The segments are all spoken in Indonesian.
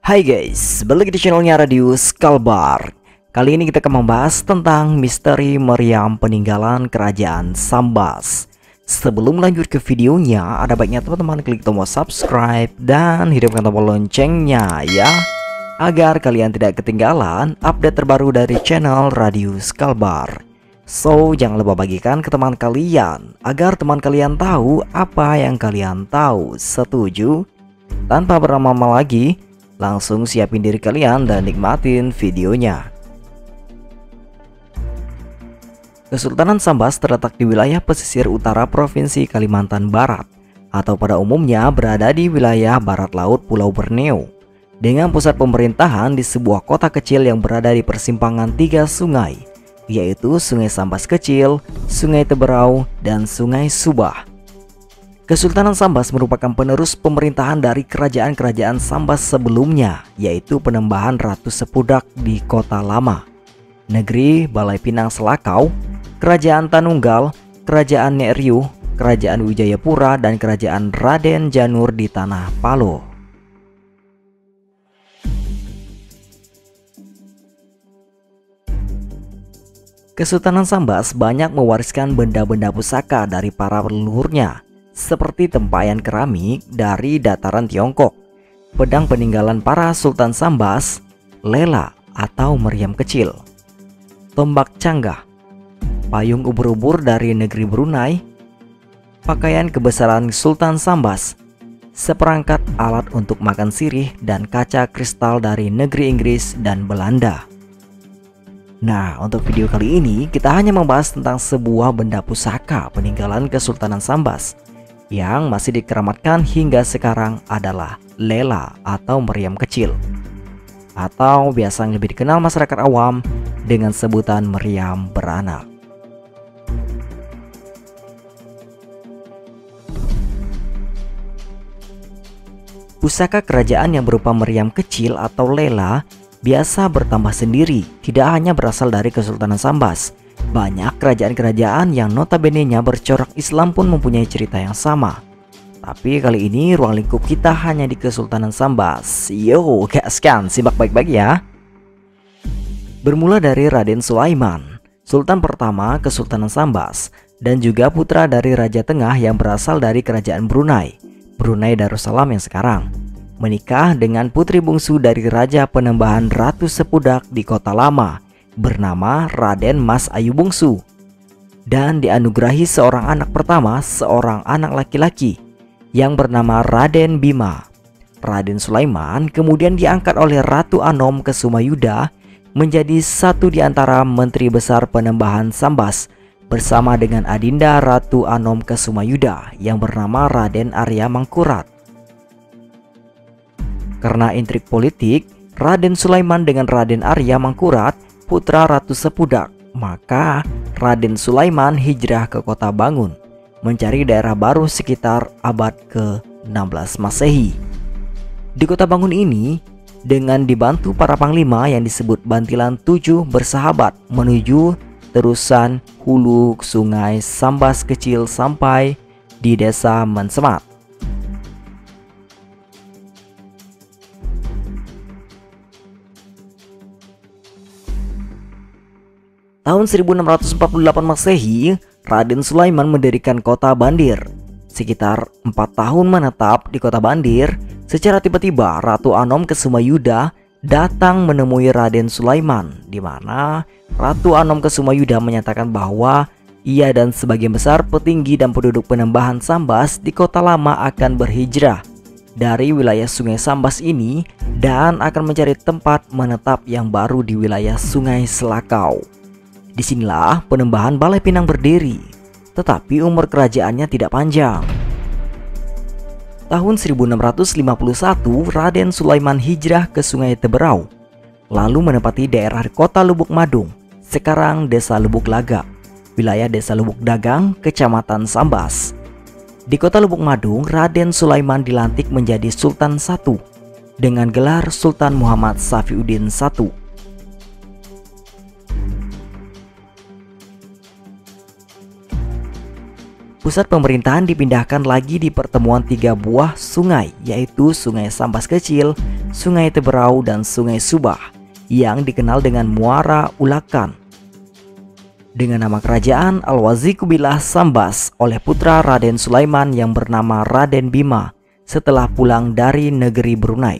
Hai guys, balik di channelnya Radius Kalbar. Kali ini kita akan membahas tentang misteri meriam peninggalan kerajaan Sambas. Sebelum lanjut ke videonya, ada baiknya teman-teman klik tombol subscribe dan hidupkan tombol loncengnya ya, agar kalian tidak ketinggalan update terbaru dari channel Radius Kalbar. So, jangan lupa bagikan ke teman kalian agar teman kalian tahu apa yang kalian tahu. Setuju? Tanpa berlama-lama lagi, langsung siapin diri kalian dan nikmatin videonya. Kesultanan Sambas terletak di wilayah pesisir utara Provinsi Kalimantan Barat, atau pada umumnya berada di wilayah barat laut Pulau Borneo, dengan pusat pemerintahan di sebuah kota kecil yang berada di persimpangan tiga sungai, yaitu Sungai Sambas Kecil, Sungai Teberau, dan Sungai Subah. Kesultanan Sambas merupakan penerus pemerintahan dari kerajaan-kerajaan Sambas sebelumnya, yaitu Penembahan Ratu Sepudak di Kota Lama, Negeri Balai Pinang Selakau, Kerajaan Tanunggal, Kerajaan Nek Riuh, Kerajaan Wijayapura, dan Kerajaan Raden Janur di Tanah Palo. Kesultanan Sambas banyak mewariskan benda-benda pusaka dari para leluhurnya, seperti tempayan keramik dari dataran Tiongkok, pedang peninggalan para Sultan Sambas, lela atau meriam kecil, tombak canggah, payung ubur-ubur dari negeri Brunei, pakaian kebesaran Sultan Sambas, seperangkat alat untuk makan sirih, dan kaca kristal dari negeri Inggris dan Belanda. Nah, untuk video kali ini kita hanya membahas tentang sebuah benda pusaka peninggalan Kesultanan Sambas yang masih dikeramatkan hingga sekarang adalah lela atau meriam kecil, atau biasa lebih dikenal masyarakat awam dengan sebutan meriam beranak. Pusaka kerajaan yang berupa meriam kecil atau lela biasa bertambah sendiri, tidak hanya berasal dari Kesultanan Sambas. Banyak kerajaan-kerajaan yang notabene-nya bercorak Islam pun mempunyai cerita yang sama. Tapi kali ini ruang lingkup kita hanya di Kesultanan Sambas. Yo, gaskan, simak baik-baik ya. Bermula dari Raden Sulaiman, Sultan pertama Kesultanan Sambas, dan juga putra dari Raja Tengah yang berasal dari Kerajaan Brunei, Brunei Darussalam yang sekarang, menikah dengan putri bungsu dari Raja Penembahan Ratu Sepudak di Kota Lama, bernama Raden Mas Ayu Bungsu, dan dianugerahi seorang anak pertama, seorang anak laki-laki yang bernama Raden Bima. Raden Sulaiman kemudian diangkat oleh Ratu Anom Kesumayuda menjadi satu di antara menteri besar Penembahan Sambas bersama dengan adinda Ratu Anom Kesumayuda yang bernama Raden Arya Mangkurat. Karena intrik politik Raden Sulaiman dengan Raden Arya Mangkurat, putra Ratu Sepudak, maka Raden Sulaiman hijrah ke Kota Bangun, mencari daerah baru sekitar abad ke-16 Masehi. Di Kota Bangun ini, dengan dibantu para panglima yang disebut Bantilan 7 bersahabat menuju terusan hulu Sungai Sambas Kecil sampai di desa Mensemat. Tahun 1648 Masehi, Raden Sulaiman mendirikan kota Bandir. Sekitar 4 tahun menetap di kota Bandir, secara tiba-tiba Ratu Anom Kesumayuda datang menemui Raden Sulaiman, di mana Ratu Anom Kesumayuda menyatakan bahwa ia dan sebagian besar petinggi dan penduduk Penembahan Sambas di Kota Lama akan berhijrah dari wilayah Sungai Sambas ini dan akan mencari tempat menetap yang baru di wilayah Sungai Selakau. Disinilah Penembahan Balai Pinang berdiri, tetapi umur kerajaannya tidak panjang. Tahun 1651, Raden Sulaiman hijrah ke Sungai Teberau, lalu menempati daerah kota Lubuk Madung, sekarang Desa Lubuk Laga, wilayah Desa Lubuk Dagang, Kecamatan Sambas. Di kota Lubuk Madung, Raden Sulaiman dilantik menjadi Sultan I dengan gelar Sultan Muhammad Safiuddin I. Pusat pemerintahan dipindahkan lagi di pertemuan tiga buah sungai, yaitu Sungai Sambas Kecil, Sungai Teberau, dan Sungai Subah yang dikenal dengan Muara Ulakan. Dengan nama kerajaan Al-Wazi Kubilah Sambas oleh putra Raden Sulaiman yang bernama Raden Bima setelah pulang dari negeri Brunei.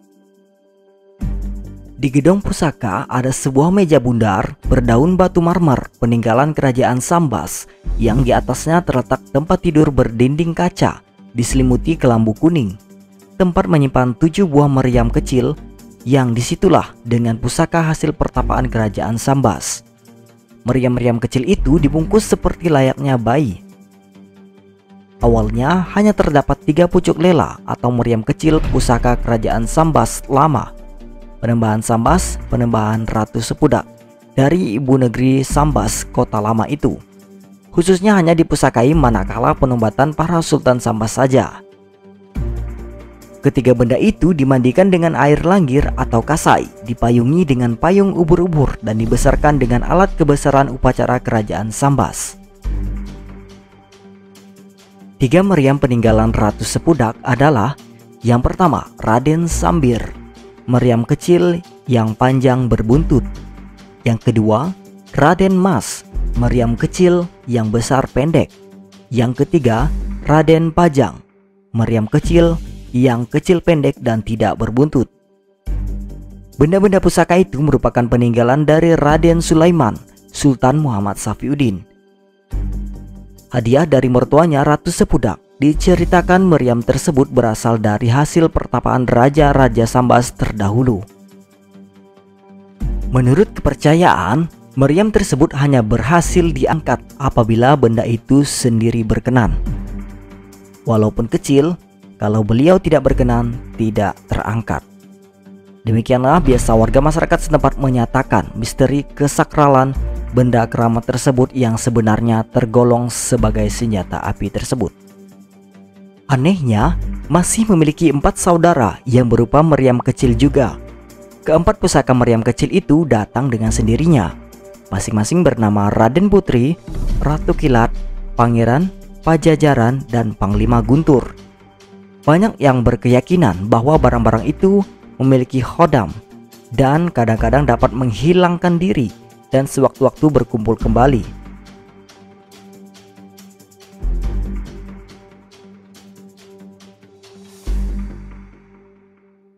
Di gedung pusaka ada sebuah meja bundar berdaun batu marmer peninggalan kerajaan Sambas yang di atasnya terletak tempat tidur berdinding kaca diselimuti kelambu kuning, tempat menyimpan 7 buah meriam kecil yang disitulah dengan pusaka hasil pertapaan kerajaan Sambas. Meriam-meriam kecil itu dibungkus seperti layaknya bayi. Awalnya hanya terdapat 3 pucuk lela atau meriam kecil pusaka kerajaan Sambas lama. Penembahan Sambas, penembahan Ratu Sepudak dari ibu negeri Sambas, kota lama itu. Khususnya hanya dipusakai manakala penobatan para Sultan Sambas saja. Ketiga benda itu dimandikan dengan air langgir atau kasai, dipayungi dengan payung ubur-ubur dan dibesarkan dengan alat kebesaran upacara kerajaan Sambas. 3 meriam peninggalan Ratu Sepudak adalah: yang pertama, Raden Sambir, meriam kecil yang panjang berbuntut. Yang kedua, Raden Mas, meriam kecil yang besar pendek. Yang ketiga, Raden Pajang, meriam kecil yang kecil pendek dan tidak berbuntut. Benda-benda pusaka itu merupakan peninggalan dari Raden Sulaiman, Sultan Muhammad Safiuddin. Hadiah dari mertuanya Ratu Sepudak. Diceritakan meriam tersebut berasal dari hasil pertapaan raja-raja Sambas terdahulu. Menurut kepercayaan, meriam tersebut hanya berhasil diangkat apabila benda itu sendiri berkenan. Walaupun kecil, kalau beliau tidak berkenan, tidak terangkat. Demikianlah biasa warga masyarakat setempat menyatakan misteri kesakralan benda keramat tersebut yang sebenarnya tergolong sebagai senjata api tersebut. Anehnya, masih memiliki 4 saudara yang berupa meriam kecil juga. Keempat pusaka meriam kecil itu datang dengan sendirinya, masing-masing bernama Raden Putri, Ratu Kilat, Pangeran, Pajajaran, dan Panglima Guntur. Banyak yang berkeyakinan bahwa barang-barang itu memiliki khodam dan kadang-kadang dapat menghilangkan diri dan sewaktu-waktu berkumpul kembali.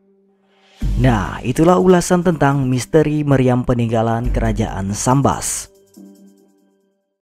Nah, itulah ulasan tentang misteri meriam peninggalan kerajaan Sambas.